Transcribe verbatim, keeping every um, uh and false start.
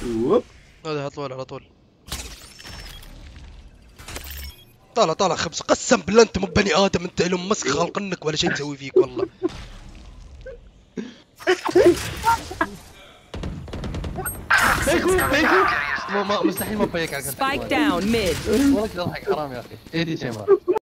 هذا على طول على طول. طالع طالع خمسة. قسم بالله انت مو بني ادم، انت ايلون مسك خالقنك ولا شيء تسوي فيك والله. بيكو بيكو ما مستحيل ما بيك على Spike down mid. والله كذا ضحك حرام يا اخي. ايدي شيماء